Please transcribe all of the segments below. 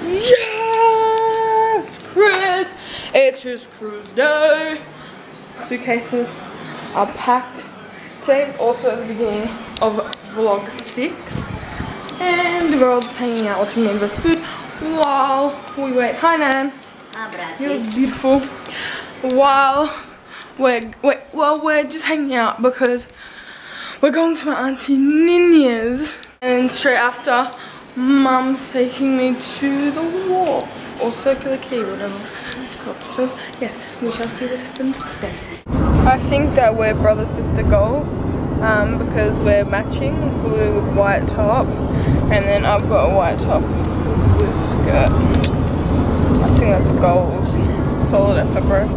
Yes! Cruise! It's his cruise day. Suitcases are packed. Today is also the beginning of vlog 6. And we're all just hanging out watching members food while we wait. Hi Nan. You're beautiful. While we're just hanging out because we're going to my Auntie Nina's. And straight after, Mum's taking me to the wharf or circular quay, whatever it's called. So yes, we shall see what happens today. I think that we're brother sister goals because we're matching, blue with white top, and then I've got a white top with blue skirt. I think that's goals. Solid effort, bro.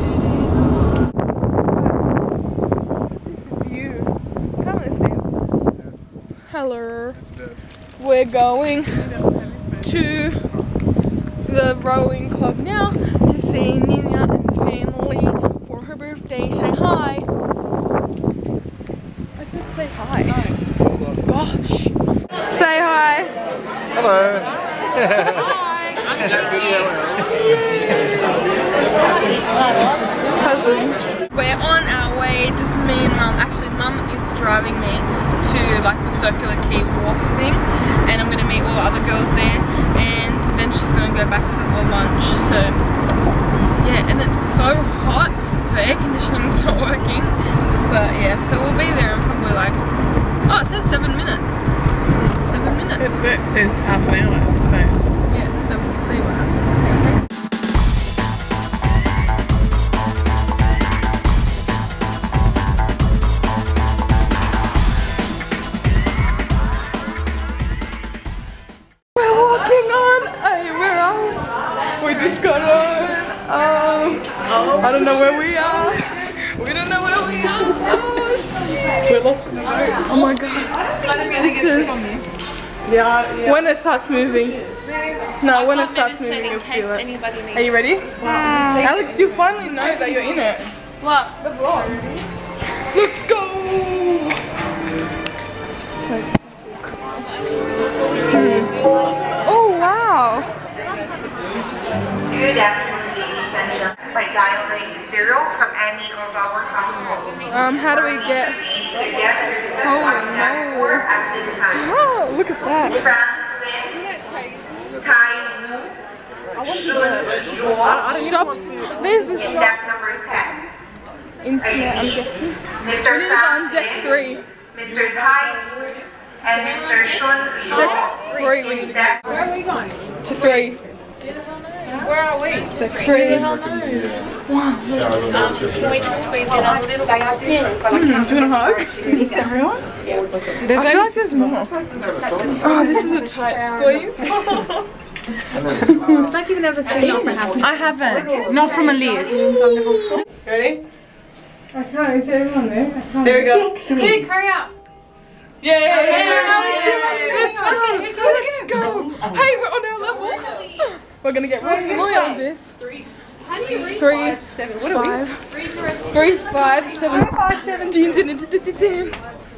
This view. Come on, Sam. Hello. We're going to the rowing club now to see Nina and family for her birthday. Say hi. I said say hi. Oh. Gosh. Say hi. Hello. Hi. Cousins. We're on our way, just me and Mum. Actually, Mum is driving me to like the circular quay wharf thing, and I'm gonna meet all the other girls there, and then she's gonna go back to the lunch. So yeah, and it's so hot, her air conditioning's not working, but yeah, so we'll be there in probably like, oh, it says 7 minutes. 7 minutes. It says half an hour. So. Yeah, so we'll see what happens. Okay? We just got on. I don't know where we are. We don't know where we are. Oh, We're lost in the boat. oh my god. This is Yeah. when it starts moving. No, when it starts moving, you'll feel it. Are you ready? Alex, you finally know that you're in it. What? The vlog. Let's go. Oh wow. Good afternoon, ladies and gentlemen. By dialing 0 from any of our households. How do we get? The guest services are done for at this time. Oh, look at that. Franklin, Thai, Shops. There's the shop. deck number 10. Internet, I'm guessing. Mr. We need to go on deck 3. Mr. Tai, and Mr. Shun. Deck 3 we need to go. Where are we going? To 3. Where are we? Deck 3. Wow. Can we just squeeze in a little bit? Do you want a hug? Is this everyone? I feel like there's more. Oh, this is a tight squeeze. It's like you've never seen Opera House. I haven't. Not from a lift. Ready? I can't. Is everyone there? There we go. Quick, hurry up. Yeah. Let's go. Let's go. Hey, we're on our level. We're gonna get real familiar with this. How do you read? 3, 5, 3, 5, 7, 17.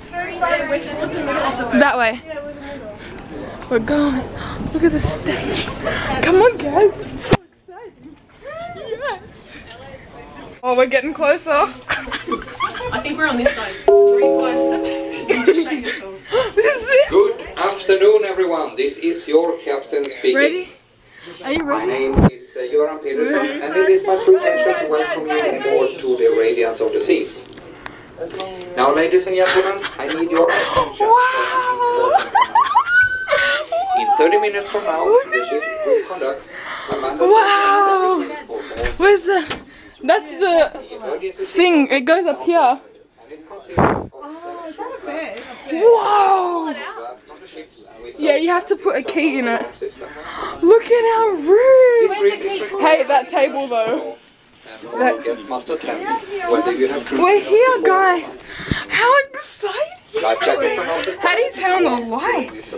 That way. We're going. Look at the steps. Come on, guys. It's so exciting. Yes. Oh, we're getting closer. I think we're on this side. 3, 5, 7. Just shake yourself. This is it. Good afternoon, everyone. This is your captain speaking. Ready? Are you My ready? name is Göran Pedersen, and it is my true pleasure to welcome you on board to the Radiance of the Seas. Now, ladies and gentlemen, I need your attention. Wow. In 30 minutes from now, the ship will conduct a mandatory Wow. for all. Where's the... That's the thing. It goes up here. Wow. Yeah, you have to put a key in it. Look at our room. Hey, that table though. We're here, guys. How exciting. How do you turn on the lights?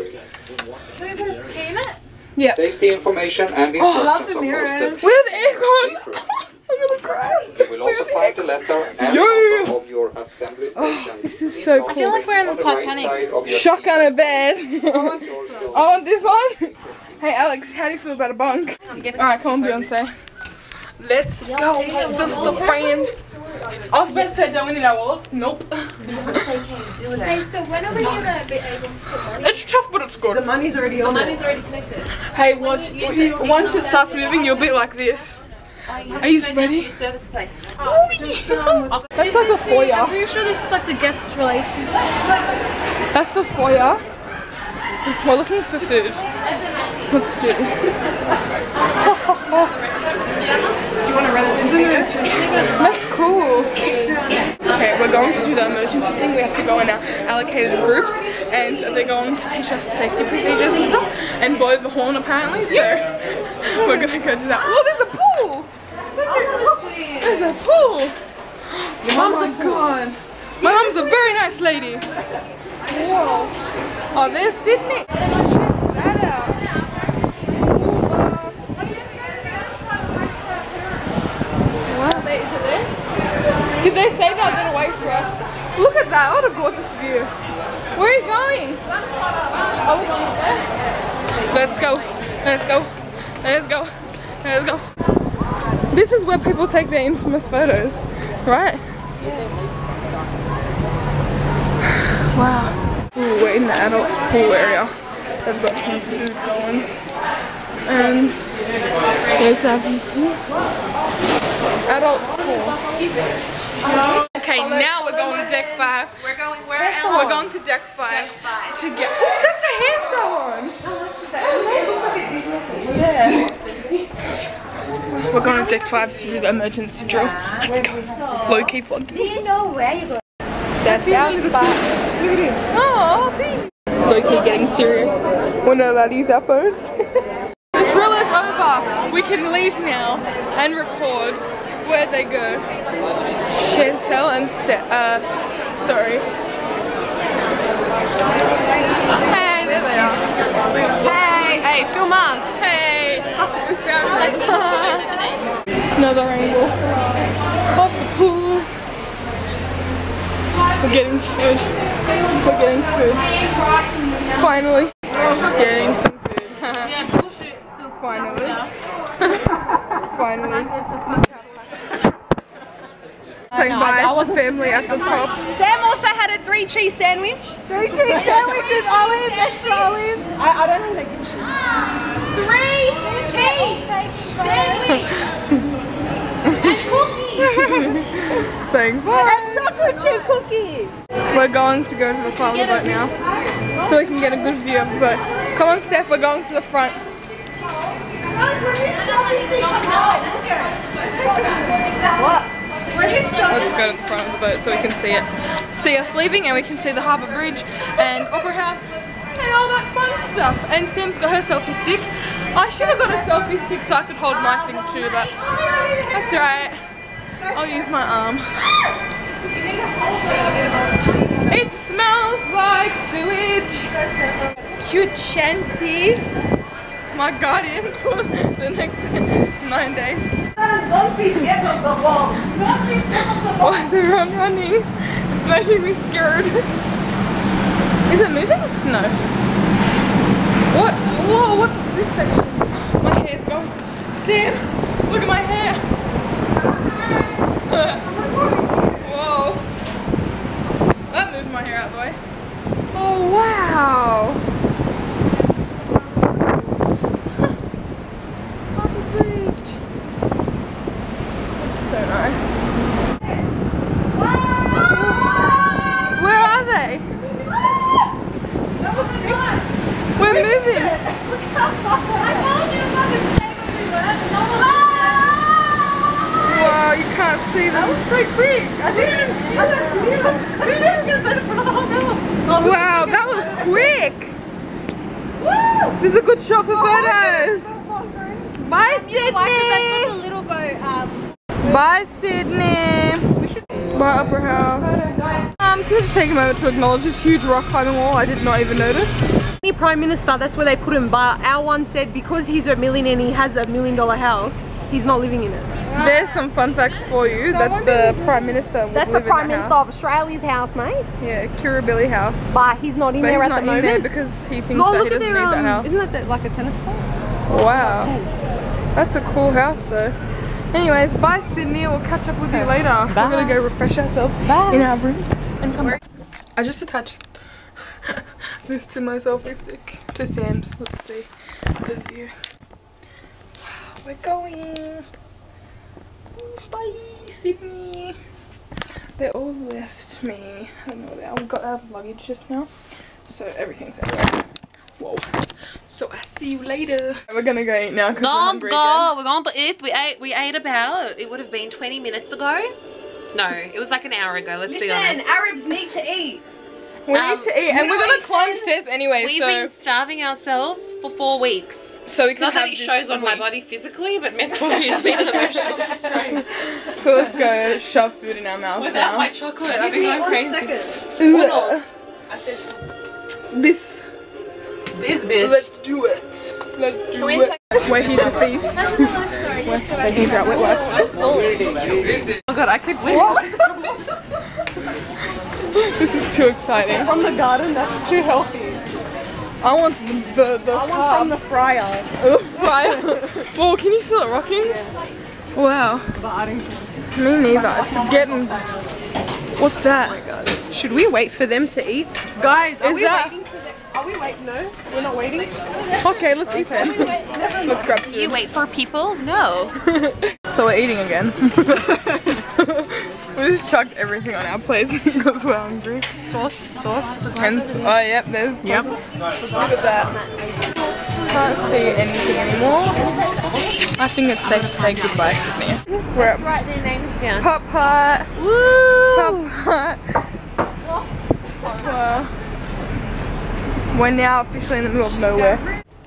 Yeah. Safety information and instructions love the are mirrors. posted. We have aircon. I'm gonna cry. You will also find the letter and number of your assembly station. This is so cool. I feel like we're in the on the right Titanic. side of your Shotgun a bed. I want this one. Hey Alex, how do you feel about a bunk? Alright, come on Beyonce. Let's go, sister friends. I was about to say, don't we need our wallets? Nope. Beyonce can't do that. Hey, so when are we gonna be able to put money? It's tough, but it's good. The money's already on. The money's already connected. Hey, watch. Once it starts moving, you'll be like this. Are you ready? Service place. Oh, yeah. That's like a foyer. I'm pretty sure this is like the guest relation. That's the foyer. We're looking for food. Let's do it. Do you want to run it into it? That's cool. Okay, we're going to do the emergency thing. We have to go in our allocated groups, and they're going to teach us safety procedures and stuff, and blow the horn apparently. So we're gonna go do that. Oh, there's a pool. There's a pool. Your mom's Oh my god. My mom's a very nice lady. Whoa. Oh, there's Sydney. Check that out. Wow. Did they say that was gonna wait for us? Look at that. What a gorgeous view. Where are you going? Oh, we're going up there. Let's go. Let's go. Let's go. Let's go. This is where people take their infamous photos, right? Wow. Ooh, we're in the adult pool area. They've got some food going. And there's a adult pool. Okay, now we're going to deck 5. We're going where? We're going to deck 5 to get. Oh, that's a hair salon! Yeah. We're going to deck 5 to do the emergency drill. Let's go. Low key vlog. Do you know where you're going? That's our spot. Oh, low key getting serious. We're not allowed to use our phones. The drill is over. We can leave now and record. Where'd they go? Chantel and sorry. Hey, there they are. Hey, film us. Hey, we found another angle of the pool. We're getting food. We're getting food. Finally, getting some food. Finally. Finally. Saying bye to family at the top. Sam also had a 3 cheese sandwich. 3 cheese sandwich with olives, extra olives. I don't think they give a shit. 3 cheese sandwich and cookies. Saying bye. And chocolate chip cookies. We're going to go to the front of the boat now, so we can get a good view of the boat. Come on, Steph, we're going to the front. What? Let's go to the front of the boat so we can see it. See us leaving, and we can see the harbour bridge and Opera House and all that fun stuff. And Sam's got her selfie stick. I should have got a selfie stick so I could hold my thing too, but that's alright. I'll use my arm. It smells like sewage. Cute shanty. My guardian for the next 9 days. Don't be scared of the ball. Don't be scared of the ball. Why is everyone running? It's making me scared. Is it moving? No. What? Whoa, what's this section? My hair's going. Sam, look at my hair. Whoa. That moved my hair out of the way. Oh, wow. So nice. Where are they? That was fun. We're moving. I told you about the same everywhere. Wow, you can't see them. That was so quick. I didn't even get in front of the whole girl. Wow, that was quick. Woo! This is a good shot for photos. Bye, Sydney. I've got the little boat. Bye, Sydney. Bye, Opera House. Can we just take a moment to acknowledge this huge rock climbing wall? I did not even notice. Any Prime Minister, that's where they put him, but our one said because he's a millionaire and he has $1 million house, he's not living in it. There's some fun facts for you. That's the Prime Minister. That's the Prime Minister of Australia's house, mate. Yeah, Kirribilli House. But he's not in But there he's at the not in moment. there because he thinks Oh, that he look at doesn't their, need that house. Isn't that like a tennis court? Wow. That's a cool house though. Anyways, bye Sydney. We'll catch up with you later. Bye. We're gonna go refresh ourselves in our rooms and come back. I just attached this to my selfie stick to Sam's. Let's see the view. We're going. Bye Sydney. They all left me. I don't know where they are. We got out of luggage just now, so everything's everywhere. Whoa. So I'll see you later. We're gonna go eat now because we're hungry again. We're going to eat. We ate about, it would have been 20 minutes ago. No, it was like an hour ago, let's be honest. Listen, Arabs need to eat. We need to eat, and we're gonna climb stairs anyway. We've been starving ourselves for 4 weeks. So we can not that it shows on my body physically, but mentally it's been an emotional strain. So let's go shove food in our mouths without now. my chocolate. I've been going crazy. This bitch. Let's do it. Let's do it. We're here to feast. We're taking out wet wipes. Oh god, I could win. This is too exciting. From the garden, that's too healthy. I want the I want from the fryer. The fryer. Whoa, can you feel it rocking? Yeah. Wow. Me neither. It's getting. What's that? Oh my god. Should we wait for them to eat? Guys, are we waiting for them? Are we waiting? No? We're not waiting? Okay, let's eat then. Let's grab food. You wait for people? No. So we're eating again. We just chucked everything on our plates because we're hungry. Sauce. And, oh yep, there's look at that. Can't see anything anymore. I think it's safe to say goodbye, Sydney. We're at Write their names down. Pop Hut. Woo! Pop Hut. Wow. We're now officially in the middle of nowhere.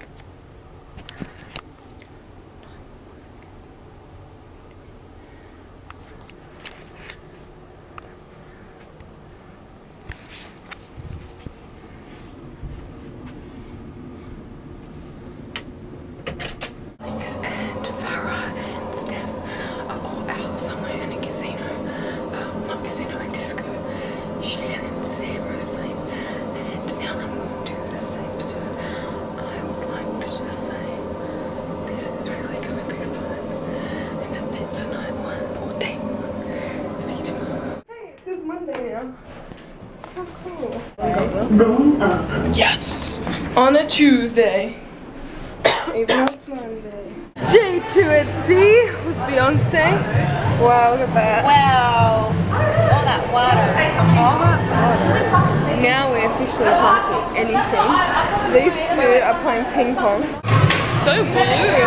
Yes! On a Tuesday. Even though it's Monday. Day 2 at sea with Beyonce. Wow, look at that. Wow. All that water. Now we officially can't see anything. These two are playing ping pong. So blue.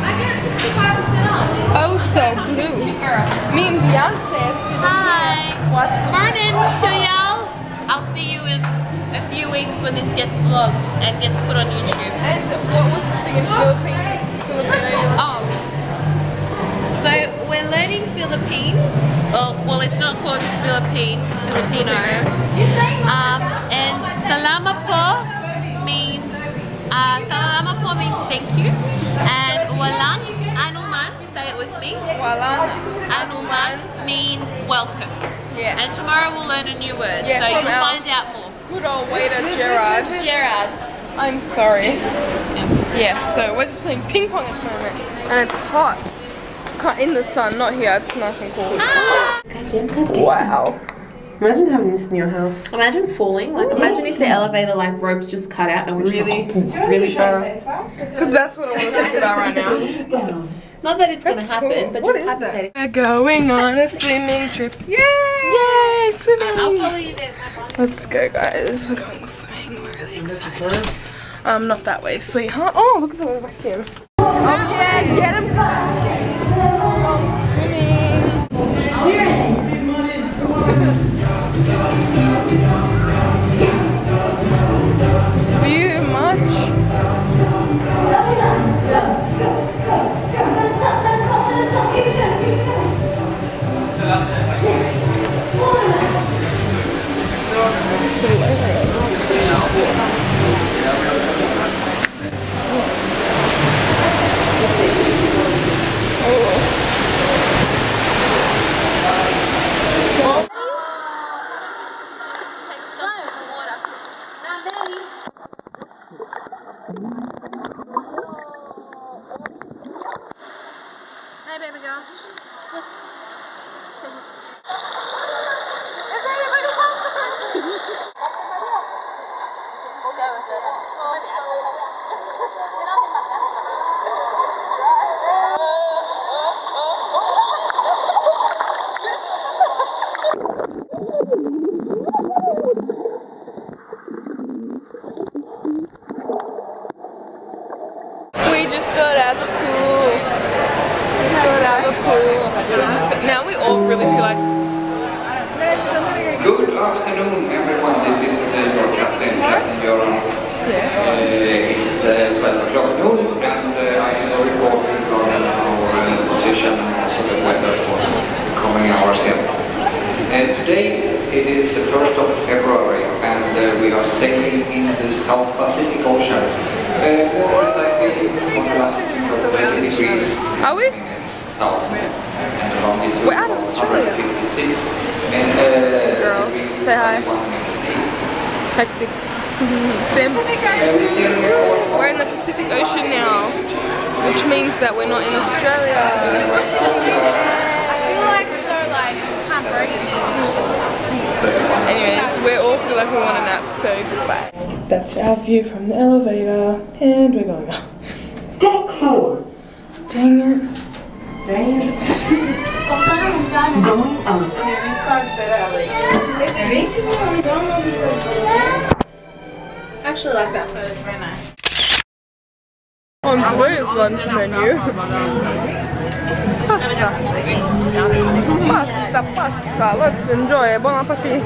Oh, so blue. Me and Beyonce are sitting here. Watch the Morning to y'all. I'll see you in a few weeks when this gets vlogged and gets put on YouTube. And what was the thing in Filipino? Oh. So we're learning Philippines. Oh, well, it's not called Philippines, it's Filipino. And salamat po means thank you. And walang anuman, say it with me. Walang anuman means welcome. Yeah. And tomorrow we'll learn a new word, yeah, so you'll find out more. Good old waiter, Gerard. Gerard. I'm sorry. Yeah, so we're just playing ping pong at the moment. And it's hot. In the sun, not here. It's nice and cool. Ah. Wow. Imagine having this in your house. Imagine falling. Like, imagine if the elevator, like, ropes just cut out and we're just really far. Because that's what I want to think about right now. Not that it's going to happen, cool. but what just hypothetically. We're going on a swimming trip. Yay! Yay! Swimming! I'll follow you there. Let's go, guys. We're going swimming. We're really excited. Not that way, sweetheart. Oh, look at the vacuum. Oh, yeah, get him! Swimming. View much. like... Good afternoon, everyone. This is your captain, Captain Göran. It's 12 o'clock noon, and I am reporting on our position and also the weather for the coming hours here. Today it is the 1st of February, and we are sailing in the South Pacific Ocean. More precisely, on a latitude of 20 degrees. Are we? South, and longitude we're out of Australia. 156 Girls, say hi. Hectic. We're in the Pacific Ocean now, which means that we're not in Australia. I feel like so like heartbreaking. Anyways, we all feel like we want a nap, so goodbye. That's our view from the elevator, and we're going up. Dang it. Going up. This side's better, Ali. I actually like that photo, it's very nice. On today's lunch menu, pasta, let's enjoy, bon appetit.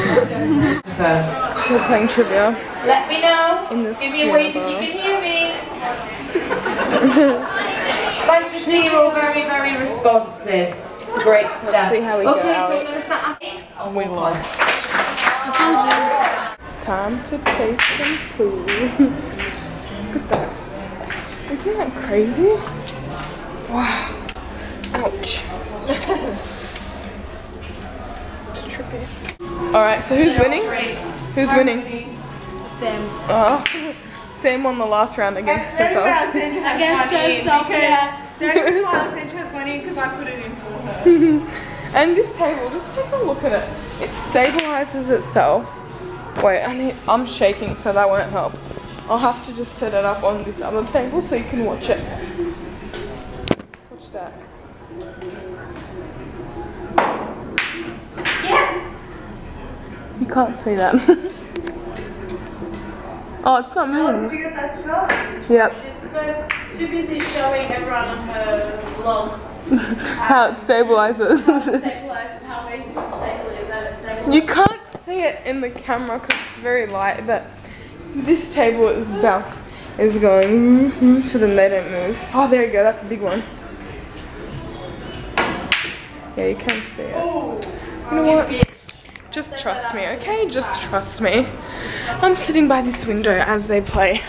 We're playing trivia. Let me know. In this Give me a wave if you can hear me. Nice to see you all very, very responsive. Great stuff. Let's see how we go, Okay, so Ali. we're going to start. We lost. Time to taste some food. Look at that. Isn't that crazy? Wow. Ouch. It's trippy. Alright, so who's winning? Who's winning? Sam. Oh. Sam won the last round against herself. Against herself, yeah. The only reason why Alexandra was winning because I put it in for her. And this table, just take a look at it. It stabilizes itself. Wait, I'm shaking, so that won't help. I'll have to just set it up on this other table so you can watch it. Watch that. Yes! You can't see that. Oh, it's not moving. Did you get that shot? Yep. She's so too busy showing everyone on her vlog How it stabilizes. how it stabilizes, how amazing the stable is, that it stabilizes. You can't see it in the camera because it's very light, but this table is going so then they don't move. Oh, there you go, that's a big one. Yeah, you can see it. You know what? Just trust me, okay? Just trust me. I'm sitting by this window as they play.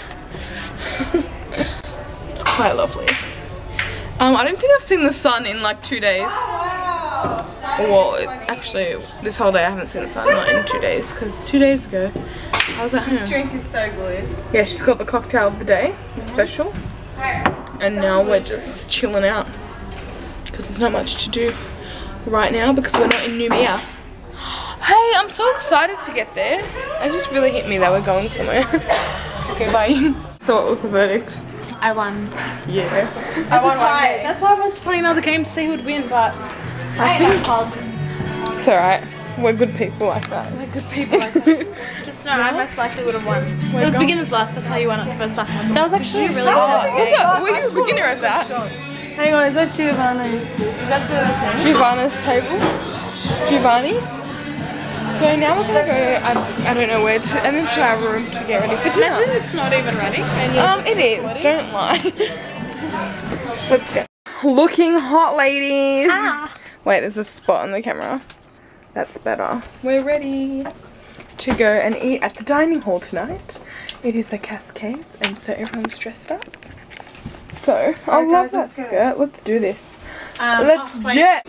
It's quite lovely. I don't think I've seen the sun in like 2 days. Well, actually, this whole day I haven't seen the sun, not in 2 days, because 2 days ago I was at home. This drink is so good. Yeah, she's got the cocktail of the day, special. And now we're just chilling out, because there's not much to do right now, because we're not in Noumea. Hey, I'm so excited to get there. It just really hit me that we're going somewhere. Okay, bye. So what was the verdict? I won. Yeah. I won one. That's why I wanted to play another game to see who'd win, but I ain't that It's alright. We're good people like that. We're good people like that. Just know, I most likely would have won. It was beginner's luck, that's how you won it the first time. That was actually a really tough game. Were you a beginner at that? Hang on, is that Giovanni's? Is that the Giovanna's table? Giovanni? So now we're gonna go, I don't know where to, and then to our room to get ready for dinner. Imagine it's not even ready. And It is, don't lie. Let's go. Looking hot, ladies. Wait, there's a spot on the camera. That's better. We're ready to go and eat at the dining hall tonight. It is the Cascades, and so everyone's dressed up. So, I love that skirt. Let's do this. Let's jet.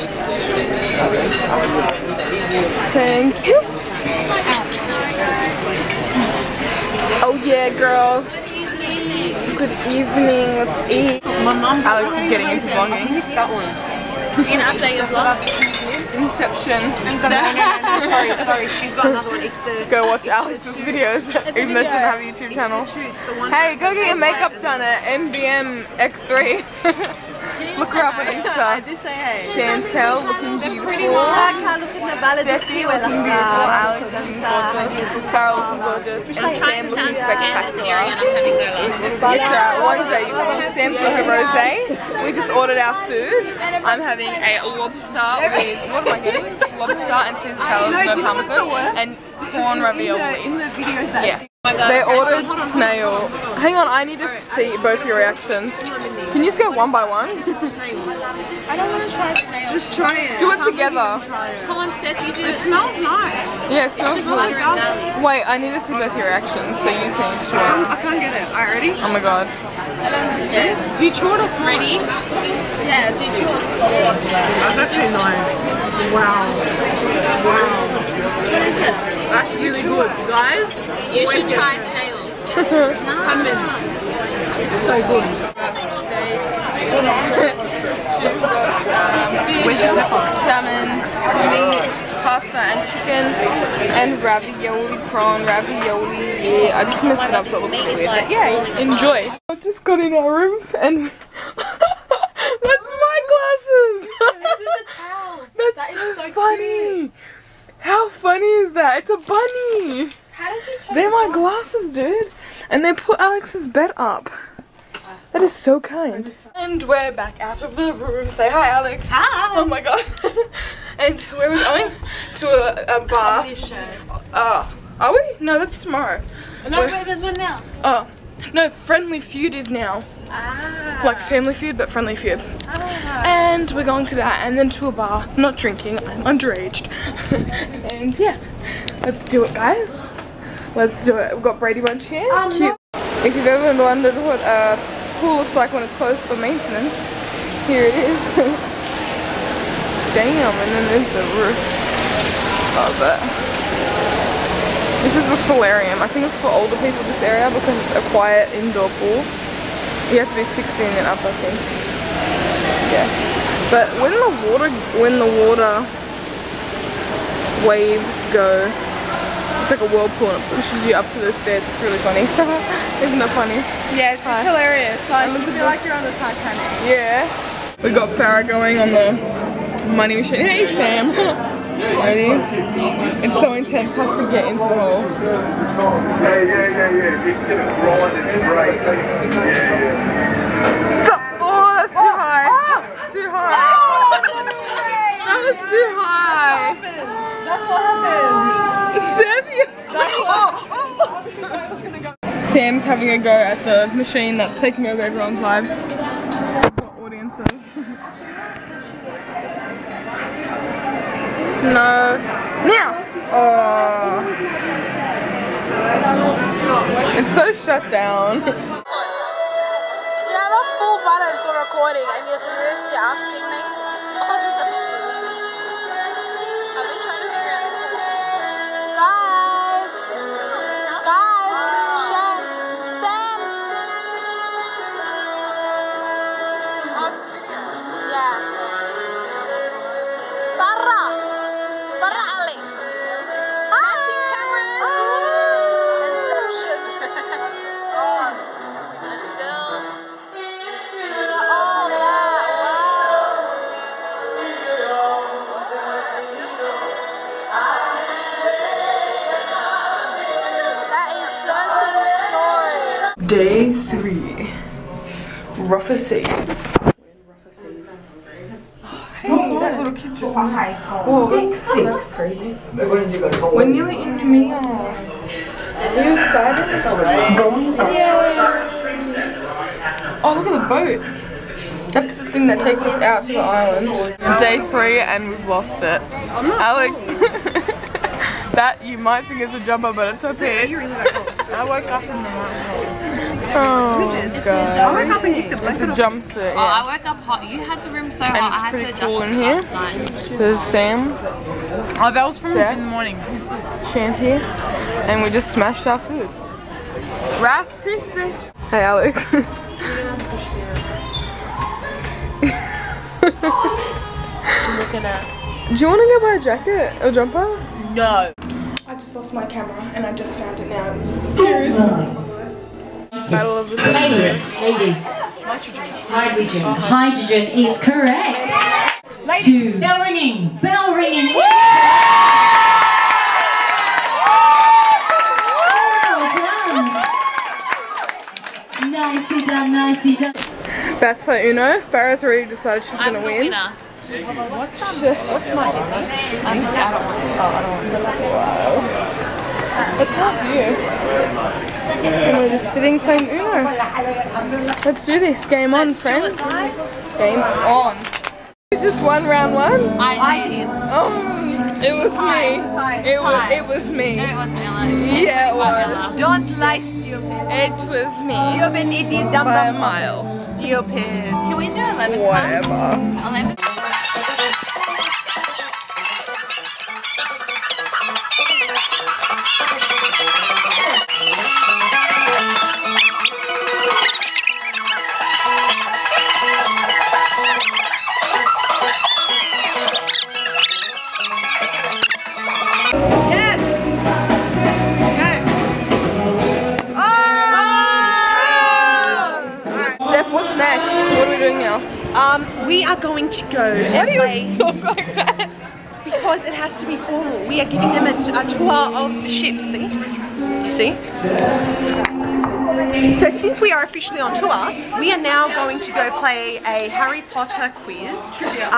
Thank you. Oh yeah, girls. Good evening. Let's eat. my mum. Alex is getting into vlogging. I think it's that one. You can update your vlog. Inception. No, sorry, she's got another one. It's the. Go watch Alex's videos, even though she doesn't have a YouTube channel. It's the one. Hey, go get your makeup done at MBM X3. Look her up on Insta. I did say hey. Chantel looking beautiful. Steffi looking beautiful. Alex looking gorgeous. Farrell looking gorgeous. And Sam looking spectacular. Yes, one day you will. Sam's got her rosé. We just ordered our food. I'm having a lobster with, what am I getting? Lobster and Caesar salad with no parmesan and prawn ravioli. In the videos that Yeah. They ordered snail. Hang on, I need to see both your reactions. Can you just go one by one? I don't want to try snail. Just try it. Do it together. Come on, Steph, you do it. It smells nice. Yeah, it It's smells just good. butter and garlic. Wait, I need to see both your reactions so you can chew it. I can't get it. Alright, ready? Oh my god. I don't understand. Do you chew it or swallow? Ready? Yeah, do you chew or swallow after that? That's actually nice. Wow. Wow. What is it? That's really good. Guys, You should try snails. it's so good. Steak. She's got fish, salmon, meat, pasta and chicken, and ravioli, prawn ravioli. Yeah, I just messed it up so it looks weird. But yeah, enjoy. I've just got in our rooms and that's my glasses. It's with the towels. That's so funny. How funny is that? It's a bunny. How did you tell They're my glasses, dude. And they put Alex's bed up. That is so kind. And we're back out of the room. Say hi, Alex. Hi. Oh my god. And where are we going? To a bar. Are we? No, that's tomorrow. No, wait, there's one now. Oh. No, Friendly Feud is now. Ah. Like Family Feud, but Friendly Feud. And we're going to that and then to a bar. Not drinking, I'm underaged. And yeah, let's do it, guys. Let's do it. We've got Brady Bunch here. Cute. If you've ever wondered what a pool looks like when it's closed for maintenance, here it is. Damn, and then there's the roof. Love it. This is the solarium. I think it's for older people, this area, because it's a quiet indoor pool. You have to be 16 and up, I think. Yeah. But when the water waves go, it's like a whirlpool and it pushes you up to the stairs. It's really funny. Isn't that funny? Yeah, it's hilarious. Like, you feel like you're on the Titanic. Yeah. We got Farah going on the money machine. Hey Sam. Ready? It's so intense, has to get into the hole. Yeah. It's gonna grind and break. Yeah. Stop. Oh, that's too high. Too high. That was too high. That's what happened. Sam, Sam's having a go at the machine that's taking over everyone's lives. Audiences. No. Now! Oh. It's so shut down. You have a full button for recording and you're seriously asking me? Day 3. Rougher seas. Oh, that little kid's just in high school. Whoa, that's crazy. We're nearly in Noumea. Are you excited? Yeah. Oh, look at the boat. That's the thing that takes us out to the island. Day 3 and we've lost it. Alex. That you might think is a jumper, but it's okay. I woke up in the morning. Oh, God. I woke up and kicked the blanket It's a jumpsuit, yeah. Oh, I woke up hot. You had the room so hot. I had to adjust cool in here. There's Sam. Oh, that was from in the morning. Shanty. And we just smashed our food. Rice Krispies. Hey, Alex. What you looking at? Do you want to go buy a jacket or jumper? No. I just lost my camera and I just found it now. It was scary. Battle of the Ladies. Hydrogen. Hydrogen is correct. Two. Bell ringing. Bell ringing. Well done. Nicely done. Nicely done. Let's play Uno. Farah's already decided she's gonna win. Winner. What's my It's up to you. And we're just sitting playing Uno. Let's do this. Game on, friends. Game on. Just one round one? I did. Oh, it was me. It was me. No, it wasn't Ella. Yeah, it was. Don't lie, stupid. It was me. Stupid idiot, dumb By a mile. Stupid. Can we do 11 Whatever. times? 11? Steph, what's next? What are we doing now? We are going to go and play. Talk like that. Because it has to be formal. We are giving them a tour of the ship, see? You see? So since we are officially on tour, we are now going to go play a Harry Potter quiz. Trivia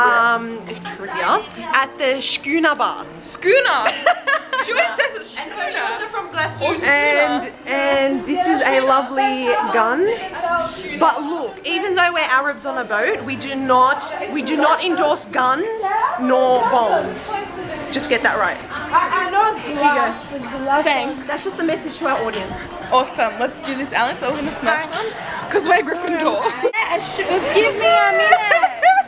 at the Schooner Bar. Schooner. She always says it's schooner. From Glasgow. And this is a lovely gun. But look, even though we're Arabs on a boat, we do not endorse guns nor bombs. Just get that right. I know. Here you go. Thanks. That's just the message to our audience. Awesome. Let's do this, Alex. Are we gonna smash them? Because we're Gryffindor. Just give me a minute.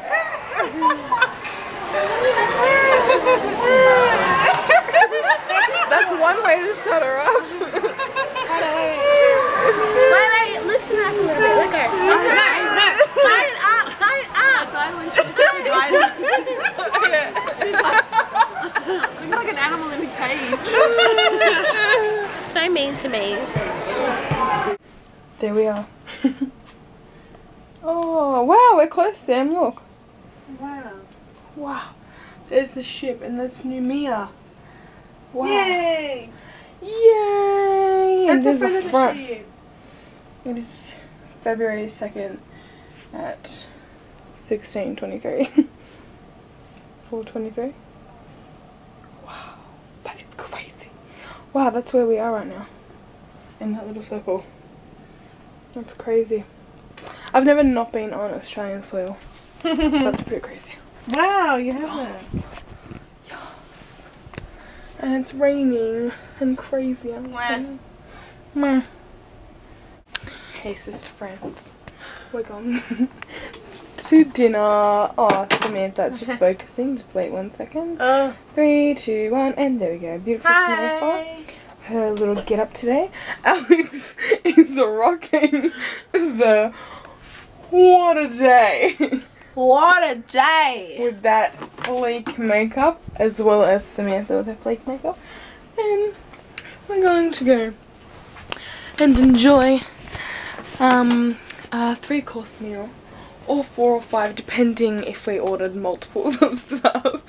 That's one way to shut her up. Wait, listen up a little bit. Let go. Tie it up. She's like an animal in a cage. So mean to me. There we are. Oh, wow, we're close, Sam. Look. Wow. Wow. There's the ship, and that's Noumea. Wow. Yay! Yay! And That's there's the the front front. of the ship. It is February 2nd at 16:23. 4:23. Wow, that is crazy. Wow, that's where we are right now. In that little circle. That's crazy. I've never not been on Australian soil. That's pretty crazy. Wow, you haven't. Yes. And it's raining and crazy. Meh. Hey sister friends, we're going to dinner. Oh, Samantha's just focusing. Just wait 1 second. 3, 2, 1, and there we go. Beautiful Samantha. Her little get up today. Alex is rocking the what a day. What a day! With that flake makeup, as well as Samantha with her flake makeup. And we're going to go and enjoy a 3-course meal, or 4 or 5, depending if we ordered multiples of stuff,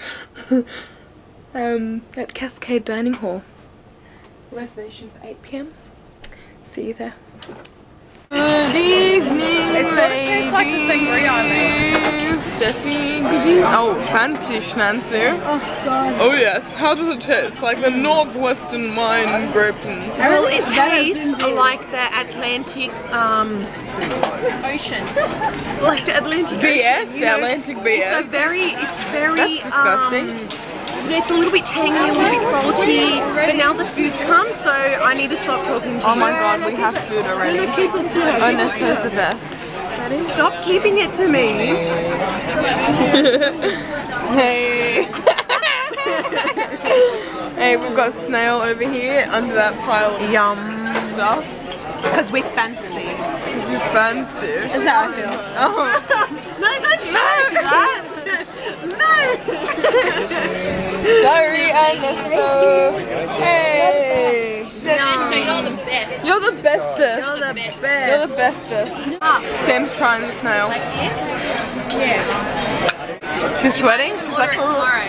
at Cascade Dining Hall. Reservation for 8 PM. See you there. Good evening, It sort of tastes like the sangria I made. Oh, fancy schnancy. Oh god. Oh yes, how does it taste? Like the Northwestern Wine Group. Well, it tastes like the Atlantic Ocean. like the Atlantic BS, Ocean, the Atlantic BS. It's very That's disgusting. you know, it's a little bit tangy, a little bit salty, but now the food's come, so I need to stop talking to you. Oh my god, we have food already. No, keep it to her. Oh, Nessa's the best. Stop keeping it to me. Hey. Hey, we've got snail over here under that pile of Yum. stuff. Because we're fancy. You fancy. That's how I feel. Oh. No, don't say that. No. Sorry, Ernesto. Hey. Esther, you're the best. You're the bestest. You're the best. You're the bestest. Sam's trying this now. Like this? Yeah. She's sweating? She's She's like, tomorrow.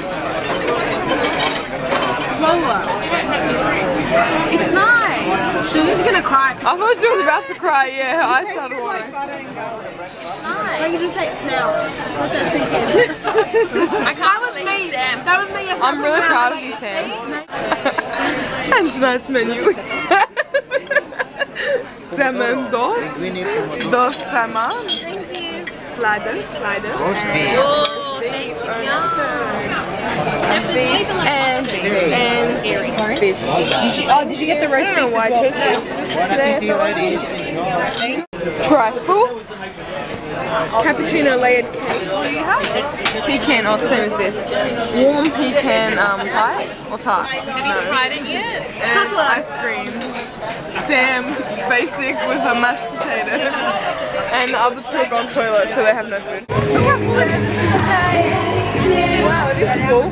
It's nice. She's just gonna cry. I thought she was about to cry, yeah, her eyes started watering. It's nice. Like you just like smell. Let that sink in. I can't believe Sam. That was me yesterday. I'm really proud of you, Sam. And tonight's menu. Salmon dos salmon. Sliders. Oh, thank you. And fish. Did you get the roast beef White as well? today. Trifle. Cappuccino layered cake. What do you have? Pecan, or the same as this. Warm pecan pie or tart? Have you tried it yet? And ice cream. Sam, basic with a mashed potatoes. And the other two are gone toilet, so they have no food. Wow, it is full.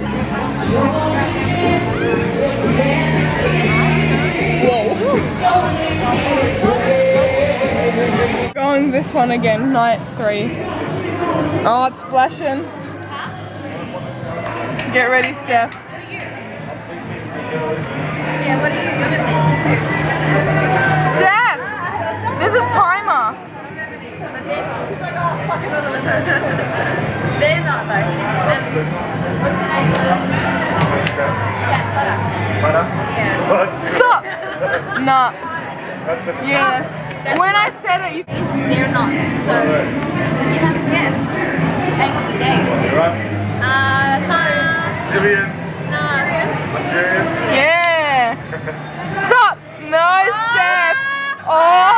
Whoa. Going this one again, night 3. Oh, it's flashing. Get ready, Steph. Yeah, what are you going to listen to? Steph! There's a timer. They're not though. What's the name? Butter. Yeah. Stop! Nah. Yeah. When I said it, you... They're not. So you have to guess. Name of the day. Syrian, No. Algerian. Yeah. Stop! No, Steph! Oh!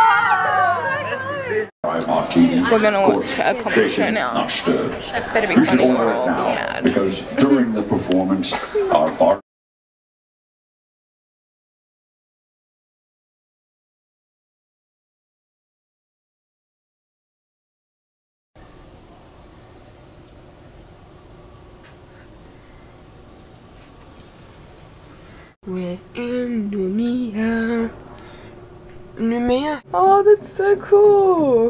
We're gonna watch a comedy show now. Not stirred. Better be You should funny or order I'll it be now mad. because during the performance, our bar. We're in Noumea. Noumea. Oh, that's so cool.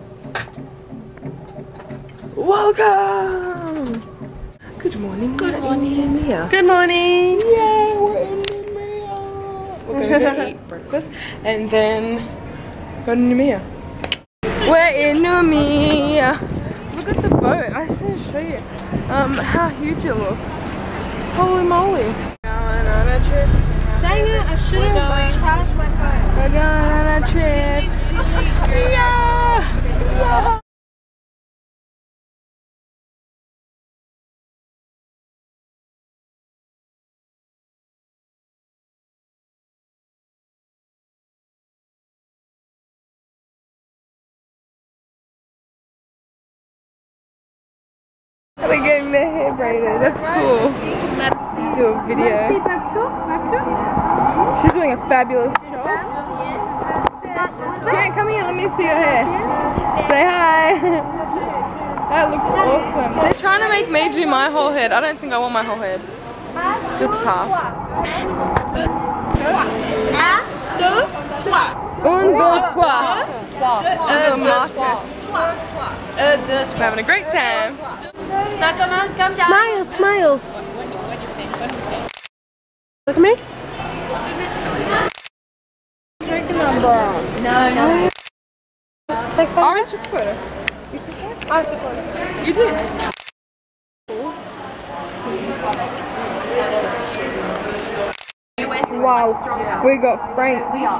Welcome. Good morning. Good morning. Noumea. Good morning. Yay, we're in Noumea. We're gonna go eat breakfast and then go to Noumea. We're in Noumea. Look at the boat. I just want to show you how huge it looks. Holy moly. Going on a trip. Dang it, I should have charged my phone. We're going on a trip. Yeah. Yeah. They're getting their hair braided. That's cool. Do a video. She's doing a fabulous job. Shan, come here. Let me see your hair. Say hi. That looks awesome. They're trying to make me do my whole head. I don't think I want my whole head. Just half. Un, deux, trois. We're having a great time. Smile, smile. Look at me. No. Take photo. Orange took a photo. I took photo. You did. Wow, we got Frank.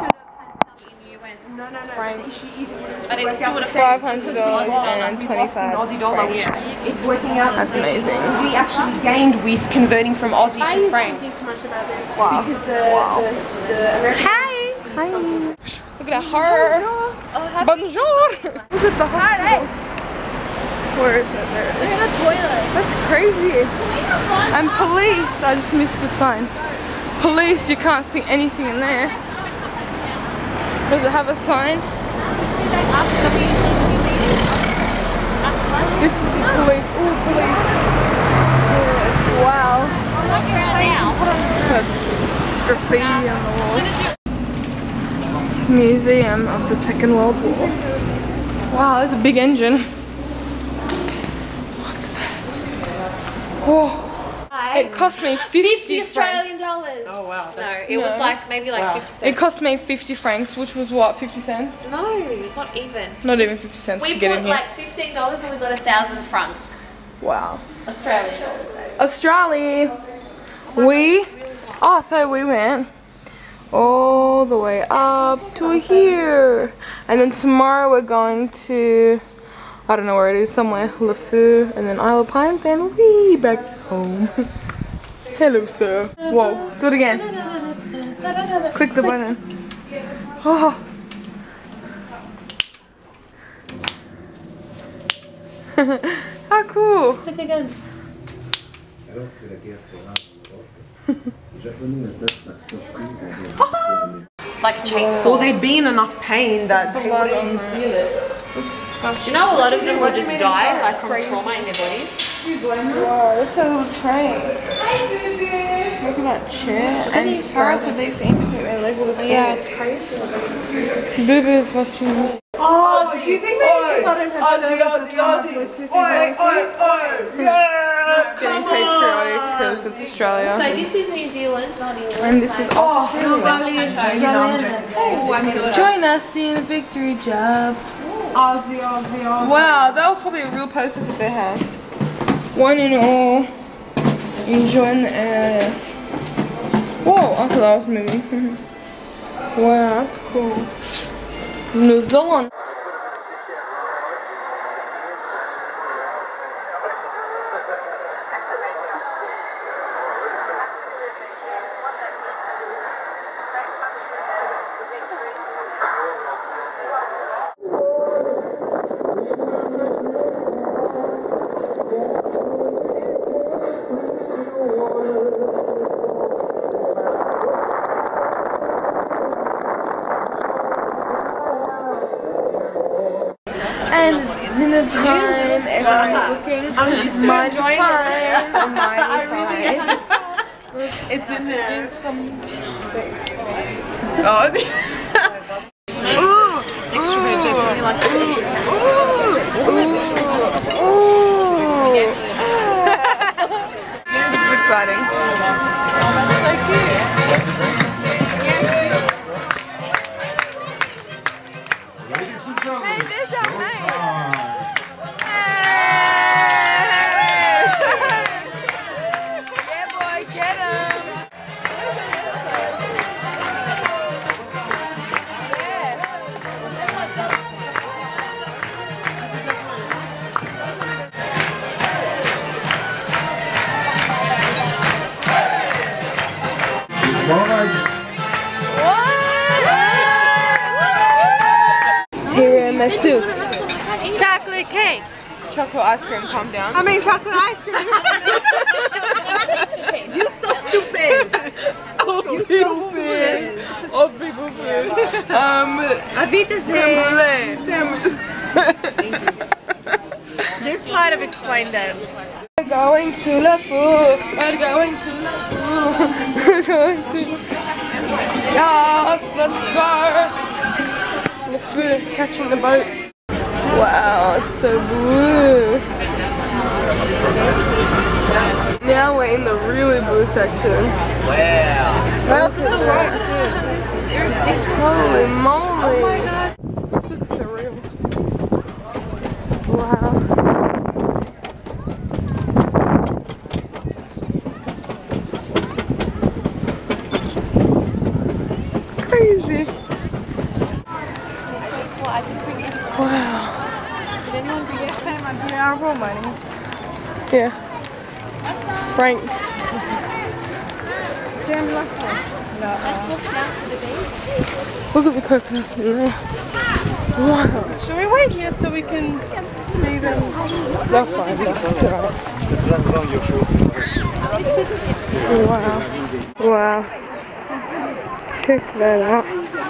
Frank. But it was $500 and $25. It's working out. That's amazing. We actually gained with converting from Aussie to franc. Wow. Because the American. Hi. Look at her. Bonjour. Look at the hospital. Where is it? There. Look at the toilet. That's crazy. And police. I just missed the sign. Police, you can't see anything in there. Does it have a sign? This is the police. Oh, police. Yeah, wow. That's graffiti on the wall. time of the Second World War. Wow, that's a big engine. What's that? Oh, it cost me 50 Australian dollars. Oh wow. No, it was like maybe like 50 cents. It cost me 50 francs, which was what, 50 cents? No, not even. Not even 50 cents We to get put in here. like $15 and we got 1,000 francs. Wow. Australian dollars though. Australia. So we went all the way up to here. And then tomorrow we're going to, I don't know where it is, somewhere, Lifou, and then Isle of Pine, then we back home. Hello, sir. Whoa, do it again. Click the button. Oh. How cool. Click again. Like a chainsaw. Well, they'd be in enough pain that they blood wouldn't on even there. feel it. Do you know a lot of them will just die like from trauma in their bodies? Wow, that's a little train. Look at that chair. And these Paris said they seem to put their leg with the seat. Yeah, it's crazy. Boo Boo's watching. Oh, do you think maybe because I don't have Aussie. Yeah! Getting patriotic because it's Australia. So this is New Zealand, not England. And this is Australia. Oh, Join us in a victory job. Aussie. Wow, that was probably a real poster that they had. One and all, enjoying the air. Whoa, I thought that was moving. Wow, that's cool. New Zealand. And dinner time, everyone's looking mighty fine. It's in there. extra veggie. You like the This is exciting. So cute. Hey, there's our mate. Yeah, boy, get him. Tiramisu. Chocolate cake. Chocolate ice cream, calm down. I mean chocolate ice cream. You're so stupid. Oh, so stupid. Oh, people food. I beat this This might have explained it. We're going to Lifou. We're going to Lifou. We're going to Yes, let's go. Lifou, catching the boat. Wow, it's so blue. Now we're in the really blue section. Wow. That's so right. Holy moly. Oh my god. This looks surreal. Wow. It's crazy. Wow. Yeah. Frank. Look at the coconuts in there. Wow. Should we wait here so we can see them? They're fine, that's alright. Wow. Wow. Check that out.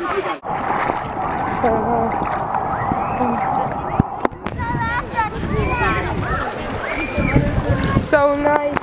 So nice.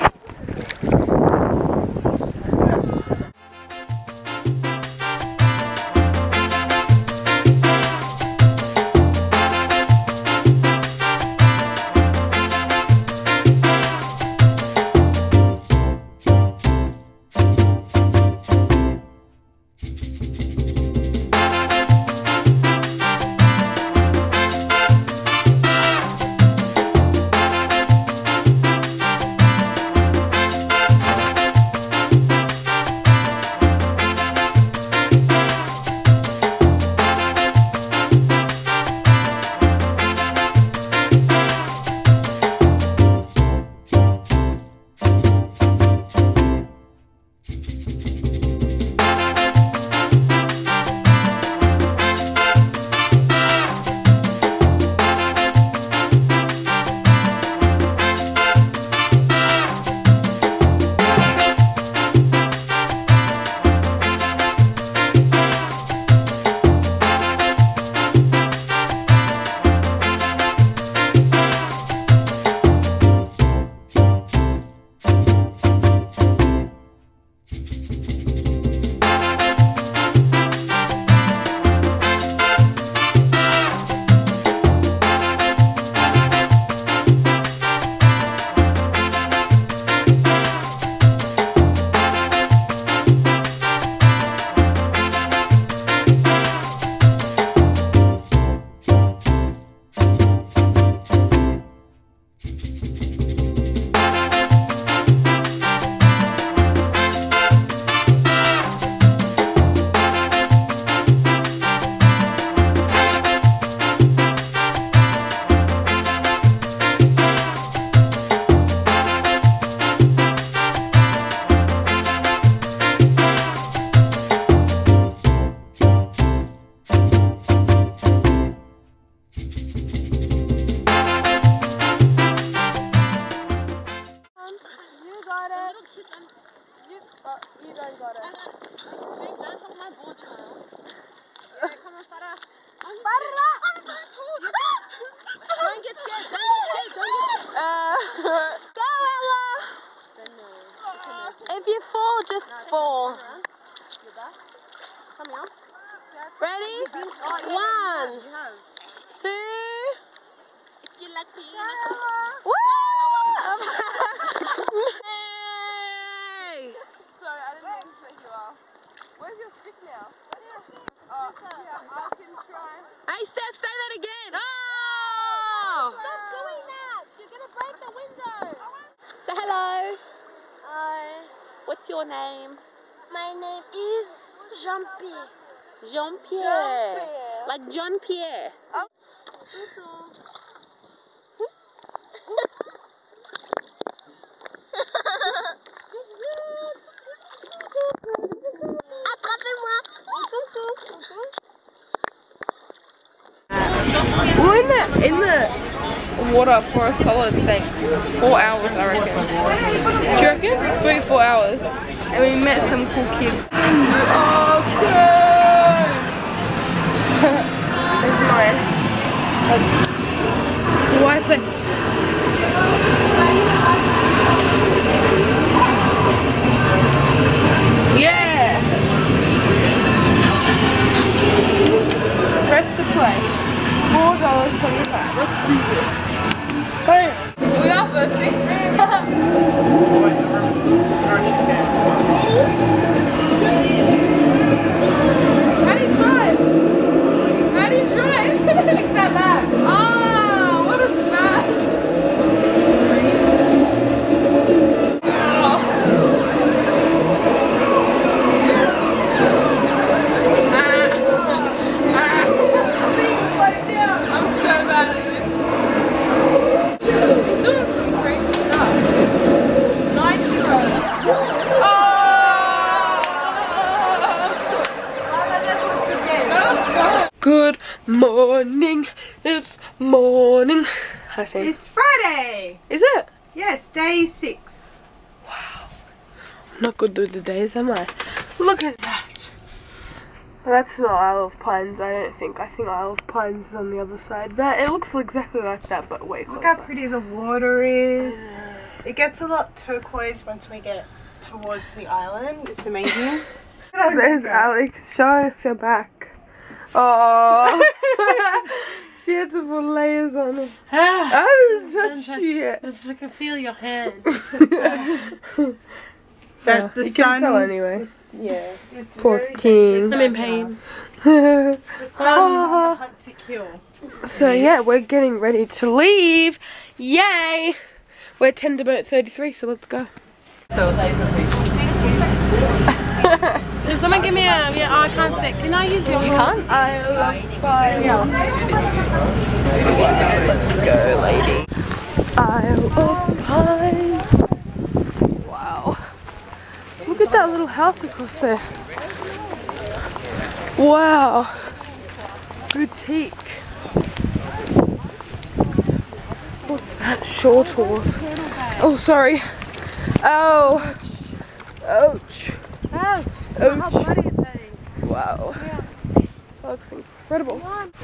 or just 4? Ready? 1, 2. If you're lucky. Woo! Hey! Sorry, I didn't mean to make you laugh. Where's your stick now? Yeah, I can try. Hey, Steph, say that again. Oh! Stop doing that! You're gonna break the window! Say hello. Hi. What's your name? My name is Jean-Pierre. Jean-Pierre. Like John Pierre. Oh. We're in the water for a solid 4 hours, I reckon. Do you reckon? 3 or 4 hours. And we met some cool kids. Okay. There's mine. Let's swipe it. Yeah! Press to play. $4.75. Let's do this. Bam! We are thirsty. How do you drive? How do you drive? Click that back. Ah, what a smash! Good morning, it's morning. Hi Sam. It's Friday. Is it? Yes, day 6. Wow. I'm not good with the days, am I? Look at that. That's not Isle of Pines, I don't think. I think Isle of Pines is on the other side. But it looks exactly like that, but way closer. Look how pretty the water is. It gets a lot turquoise once we get towards the island. It's amazing. There's Alex. Show us your back. Oh, she had to put layers on it. I haven't touched you yet. I can feel your hand. Yeah, you can tell anyway. Yeah, it's poor very king. I'm in pain. The sun's on the hunt to kill. So yeah, we're getting ready to leave. Yay! We're 10 to boat 33, so let's go. So can someone give me a? Yeah, oh, I can't sit. Can I use your? You can't. I love fire. Let's go, lady. Isle of Pines. Wow. Look at that little house across there. Wow. Boutique. What's that? Shore tours. Oh, sorry. Oh. Ouch. Ouch. Ouch. How bloody is hurting. Wow. Yeah. That looks incredible.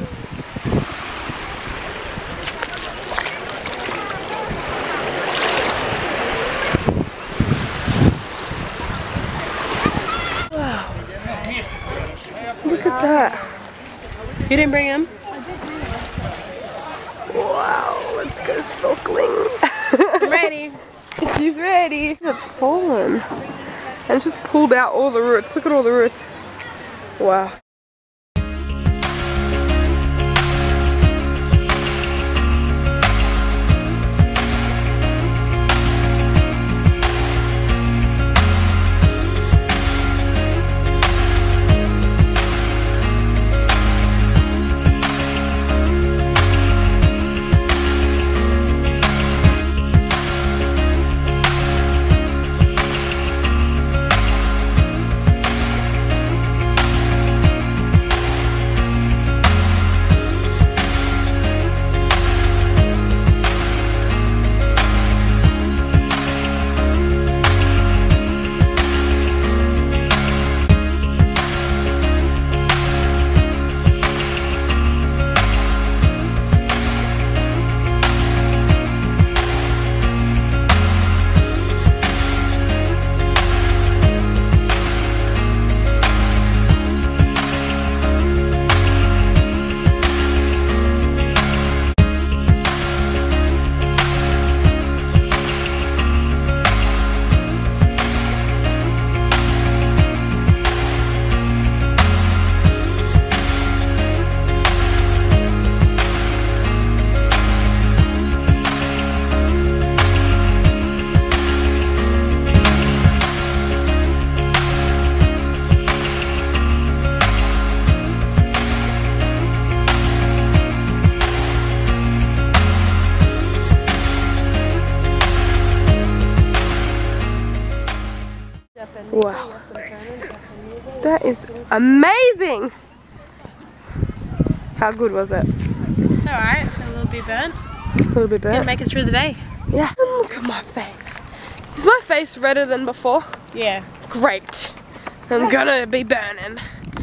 Wow. Look at that. You didn't bring him? Wow, let's go snorkeling. I'm ready. He's ready. It's fallen. And it's just pulled out all the roots. Look at all the roots. Wow. Wow. That is amazing! How good was it? It's alright, a little bit burnt. A little bit burnt? Gonna make it through the day. Yeah. Look at my face. Is my face redder than before? Yeah. Great. I'm gonna be burning.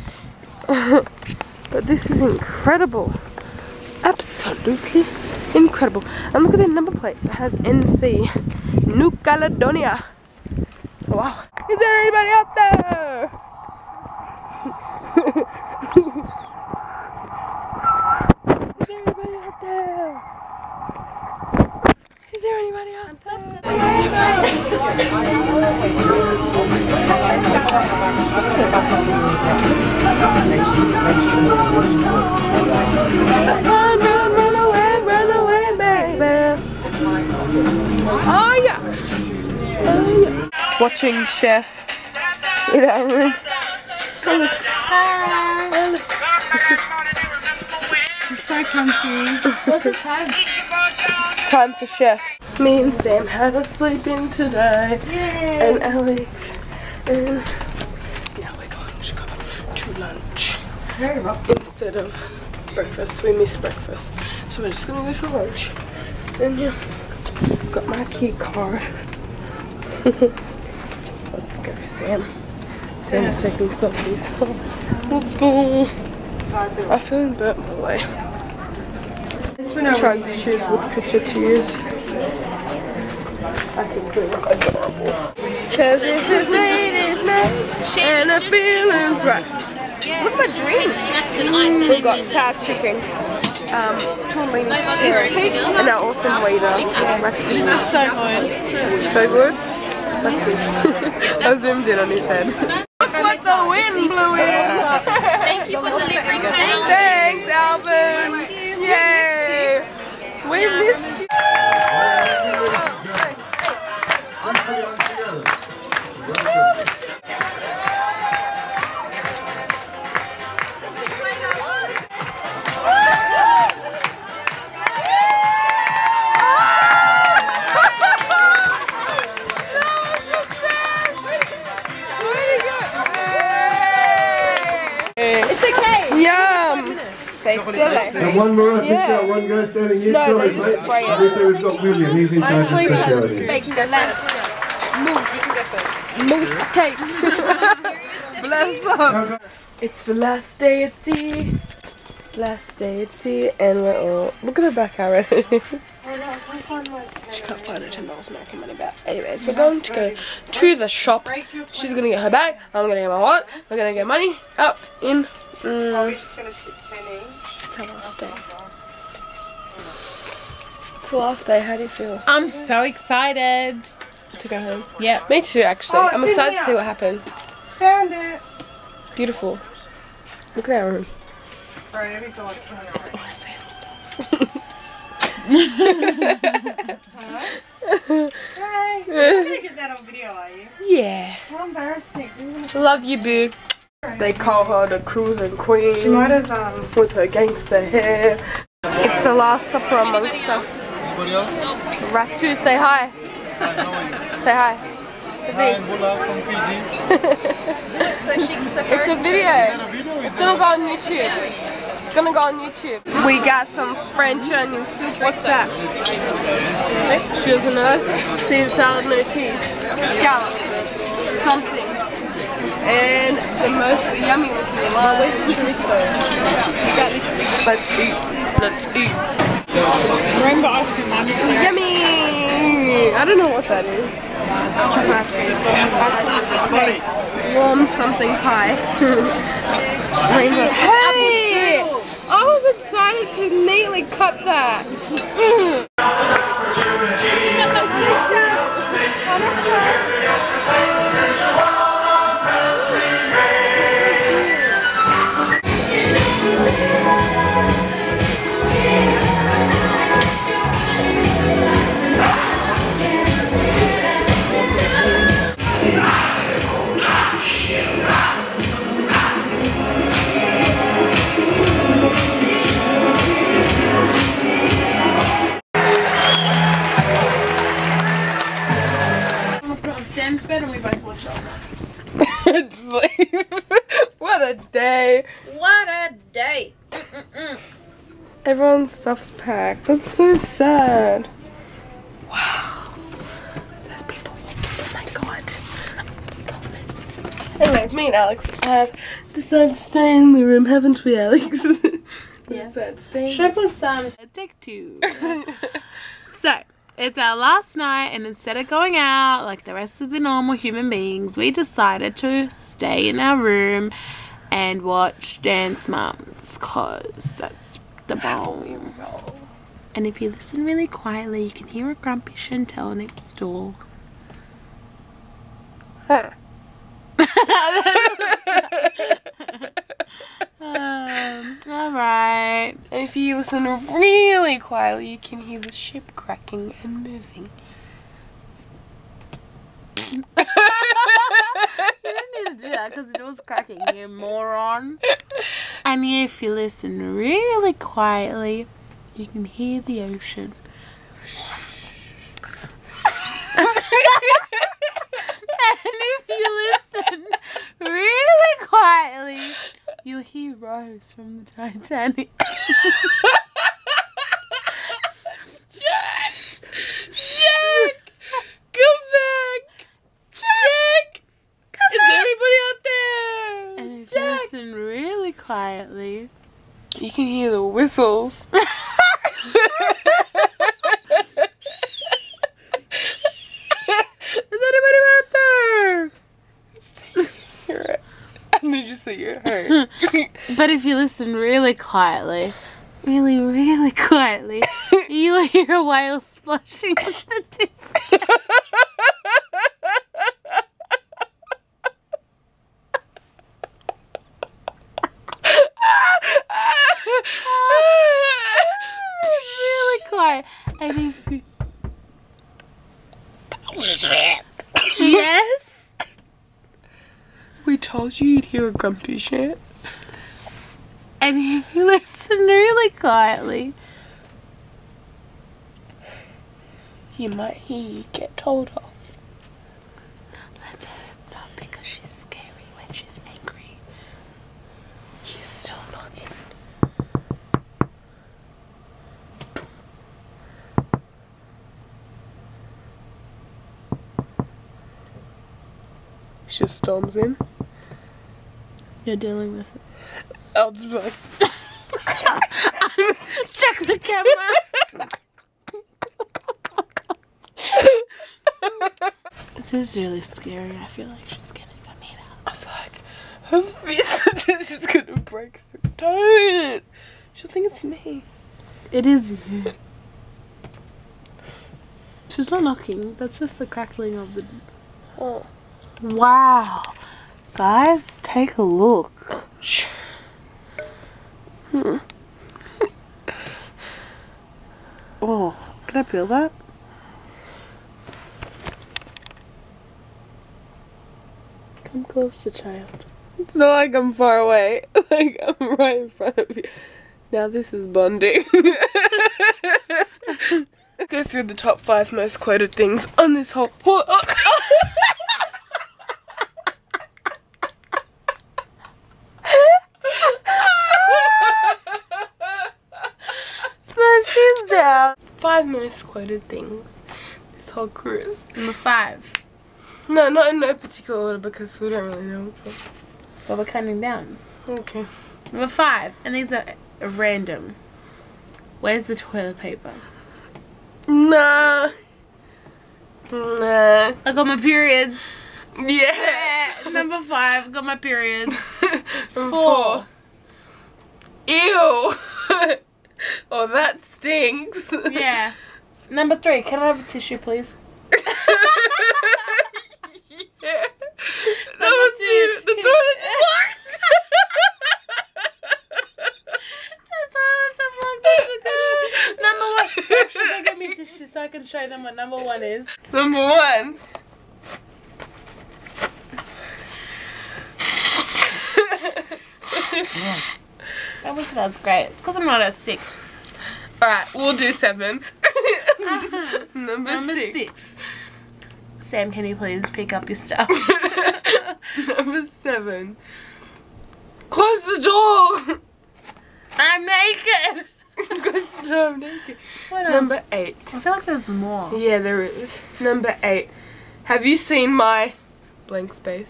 But this is incredible. Absolutely incredible. And look at the number plates. It has NC. New Caledonia. Wow. Is there anybody out there? Is there anybody out there? Is there anybody out there? Run away, baby. Oh yeah. Watching Chef in our room. I'm so comfy. What's the time? Time for Chef. Me and Sam had a sleep in today. Yay. And Alex. And now we're going to go to lunch. Instead of breakfast. We miss breakfast. So we're just gonna go to lunch. And yeah, got my key card. Let's go, Sam. Sam's taking selfies. Let's go. I'm feeling burnt by the way. I'm trying to choose what picture to use. I think we look adorable. Cause if it's late, it's night, and the feeling's right. Look at my drink. We've got tart chicken, tortellini steak, and our awesome waiter. This is so good. So good? Let's see. I zoomed in on his head. Look like the wind blew in. Thank you for delivering me. Thanks, Alvin. Yay. We missed you. And one more, I've just got one guy standing here. No, Sorry, they mate. just spray it. This we've got William, he's in charge of speciality. Moose cake. Bless up. It's the last day at sea. Last day at sea, and we're all. Look at her back already. She can't find her $10 American money back. Anyways, we're going to go to the shop. She's gonna get her bag. I'm gonna get my wallet. We're gonna get money out in. Are we just gonna tip 10 each? It's our last day. It's the last day. How do you feel? I'm so excited To go home? Yeah. Me too, actually. Oh, I'm it's in excited to here. see what happened. Found it. Beautiful. Look at our room. Bro, every dog can. It's all Sam stuff. Hey, you're gonna get that on video, are you? Yeah. How embarrassing. Love you, boo. They call her the cruising queen. She might have, with her gangster hair. It's the last supper amongst us. Ratu, say hi. Say hi. Hi, Bula from Fiji. It's a video. It's gonna go on YouTube. It's gonna go on YouTube. We got some French onion soup. What's that? She doesn't know. Caesar salad, no cheese. Scallops. Something. And the most yummy looking one. Where's the chorizo? Let's eat. Let's eat. Rainbow ice cream. Yummy! I don't know what that is. Chocolate ice cream. Warm something pie. Rainbow. Hey! I was excited to neatly cut that. Sam's bed and we both watch it. sleep. What a day. What a day. Everyone's stuff's packed. That's so sad. Wow. There's people walking. Oh my god. Anyways, me and Alex have decided to stay in the room, haven't we, Alex? Yeah. Should I put some? Take 2. So, it's our last night, and instead of going out like the rest of the normal human beings, we decided to stay in our room and watch Dance Mums, cause that's the bomb. And if you listen really quietly, you can hear a grumpy Chantel next door. Huh. Alright. And if you listen really quietly, you can hear the ship cracking and moving. You don't need to do that because it was cracking, you moron. And if you listen really quietly, you can hear the ocean. And if you listen really quietly, you'll hear Rose from the Titanic. Jack! Come back! Jack! Is there anybody out there? And if you listen really quietly, you can hear the whistles. Is anybody out there? Hear it. And then just say you're hurt. but if you listen really quietly, really quietly, you'll hear a whale splashing in the distance. Really quiet. And if you... Yes? We told you you'd hear a grumpy shit. And if you listen really quietly, you might hear you get told off. Let's hope not, because she's scary when she's angry. She's still knocking. She just storms in. You're dealing with it. I'll just be like, check the camera. This is really scary. I feel like she's getting a meat out. I feel like her fist is just gonna break through. Don't! She'll think it's me. It is you. She's not knocking. That's just the crackling of the... Oh. Wow. Guys, take a look. Oh, can I peel that? Come closer, child. It's not like I'm far away. Like, I'm right in front of you. Now this is bonding. Go through the top 5 most quoted things on this whole... So she's down. 5 most quoted things this whole cruise. Number 5. No, not in no particular order because we don't really know which one. But we're counting down. Okay. Number 5. And these are random. Where's the toilet paper? Nah. Nah. I got my periods. Yeah. Number 5. Got my periods. 4. Ew. Oh, that stinks. Yeah. Number 3. Can I have a tissue, please? Yeah. Number 2. The toilet's blocked. Number 1. Actually, go get me tissue so I can show them what number 1 is. Number 1. That was that's great. It's because I'm not as sick. Alright, we'll do 7. Number 6. Sam, can you please pick up your stuff? Number 7. Close the door! I'm naked! Close the door, I'm naked. What else? Number 8. I feel like there's more. Yeah, there is. Number 8. Have you seen my blank space?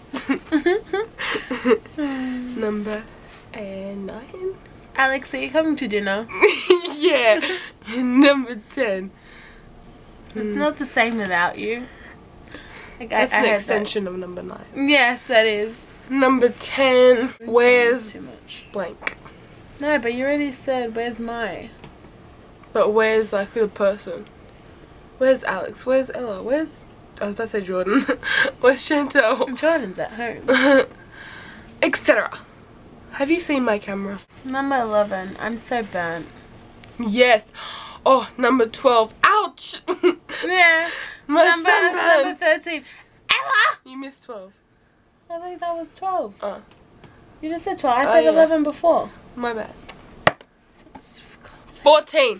Number 9. Alex, are you coming to dinner? Yeah. Number 10. It's not the same without you. Like, That's I an heard extension of number 9. that. Yes, that is. Number 10. Where's Too much. blank? No, but you already said, where's my? But where's like the person? Where's Alex? Where's Ella? Where's... I was about to say Jordan. Where's Chantel? Jordan's at home. Etc. Have you seen my camera? Number 11. I'm so burnt. Yes. Oh, number 12. Ouch! Yeah. My Number sunburn. 13. Ella! You missed 12. I think that was 12. Oh. You just said 12. I said yeah. 11 before. My bad. For God's sake. 14.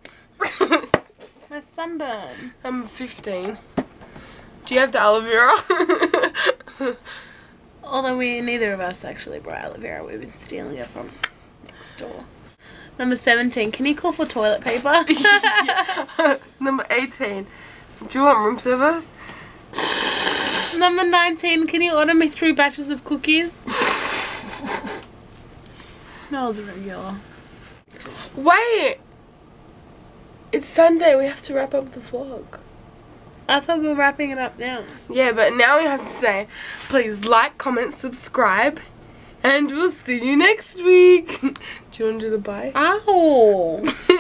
My sunburn. Number 15. Do you have the aloe vera? Although neither of us actually brought aloe vera. We've been stealing it from next door. Number 17. Can you call for toilet paper? Yeah. Number 18. Do you want room service? Number 19. Can you order me 3 batches of cookies? No, it's regular. Wait! It's Sunday. We have to wrap up the vlog. I thought we were wrapping it up now. Yeah, but now we have to say, please like, comment, subscribe, and we'll see you next week. Do you want to do the bye? Ow!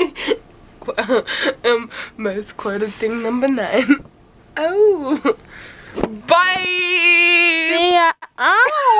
Most quoted thing number 9. Oh. Bye! See ya. Ow!